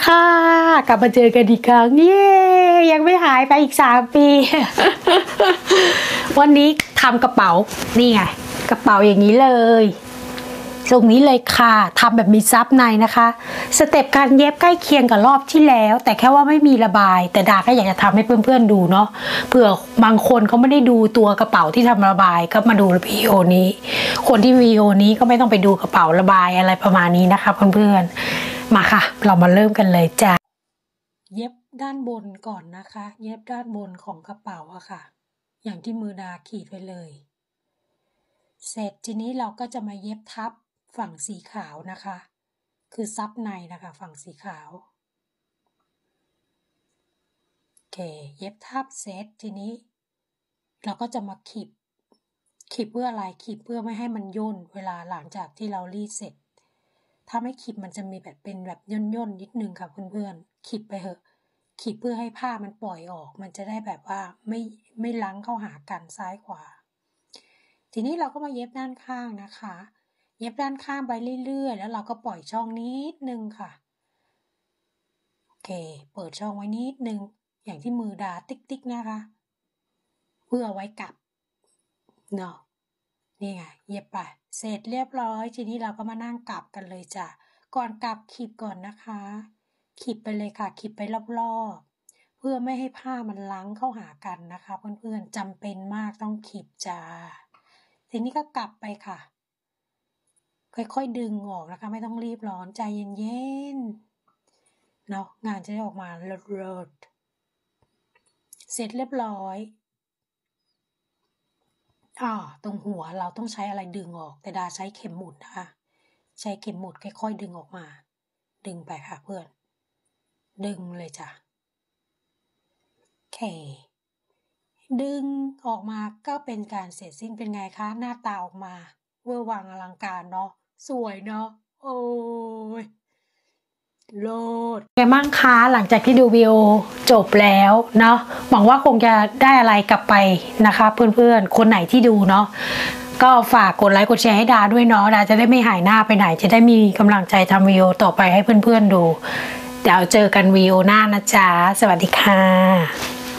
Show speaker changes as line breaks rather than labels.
ค่ะกลับมาเจอกันอีกครั้งเย้ยังไม่หายไปอีก3 ปี วันนี้ทำกระเป๋านี่ไงกระเป๋าอย่างนี้เลยตรงนี้เลยค่ะทำแบบมีซับในนะคะสเต็ปการเย็บใกล้เคียงกับรอบที่แล้วแต่แค่ว่าไม่มีระบายแต่ดาก็อยากจะทำให้เพื่อนๆดูเนาะเผื่อบางคนเขาไม่ได้ดูตัวกระเป๋าที่ทำระบายก็มาดูวิดีโอนี้คนที่วิดีโอนี้ก็ไม่ต้องไปดูกระเป๋าระบายอะไรประมาณนี้นะคะเพื่อนๆมาค่ะเรามาเริ่มกันเลยจ้ะเย็บด้านบนก่อนนะคะเย็บด้านบนของกระเป๋าอะค่ะอย่างที่มือดาขีดไว้เลยเสร็จทีนี้เราก็จะมาเย็บทับฝั่งสีขาวนะคะคือซับในนะคะฝั่งสีขาวโอเคเย็บทับเสร็จทีนี้เราก็จะมาขีดเพื่ออะไรขีดเพื่อไม่ให้มันย่นเวลาหลังจากที่เรารีดเสร็จถ้าไม่ขีดมันจะมีแบบเป็นแบบย่นนิดนึงค่ะเพื่อนๆขีดไปเถอะขีดเพื่อให้ผ้ามันปล่อยออกมันจะได้แบบว่าไม่ลั้งเข้าหากันซ้ายขวาทีนี้เราก็มาเย็บด้านข้างนะคะเย็บด้านข้างไปเรื่อยๆแล้วเราก็ปล่อยช่องนิดนึงค่ะโอเคเปิดช่องไว้นิดนึงอย่างที่มือดาติ๊กๆนะคะเพื่อไว้กลับเนาะนี่ไงเย็บไปเสร็จเรียบร้อยทีนี้เราก็มานั่งกลับกันเลยจ้ะก่อนกลับขีดก่อนนะคะขีดไปเลยค่ะขีดไปรอบๆเพื่อไม่ให้ผ้ามันลั้งเข้าหากันนะคะเพื่อนๆจำเป็นมากต้องขีดจ้าทีนี้ก็กลับไปค่ะค่อยๆดึงออกนะคะไม่ต้องรีบร้อนใจเย็นๆเนาะงานจะได้ออกมาเลิศๆเสร็จเรียบร้อยตรงหัวเราต้องใช้อะไรดึงออกแต่ดาใช้เข็มหมุดนะคะใช้เข็มหมุดค่อยๆดึงออกมาดึงไปค่ะเพื่อนดึงเลยจ้ะโอเคดึงออกมาก็เป็นการเสร็จสิ้นเป็นไงคะหน้าตาออกมาเวอร์วังอลังการเนาะสวยเนาะโอ้ยโลดไงบ้างคะหลังจากที่ดูวิดีโอจบแล้วเนาะหวังว่าคงจะได้อะไรกลับไปนะคะเพื่อนๆคนไหนที่ดูเนาะก็ฝากกดไลค์กดแชร์ให้ดาด้วยเนาะดาจะได้ไม่หายหน้าไปไหนจะได้มีกำลังใจทำวิดีโอต่อไปให้เพื่อนๆดูเดี๋ยวเจอกันวิดีโอหน้านะจ๊ะสวัสดีค่ะ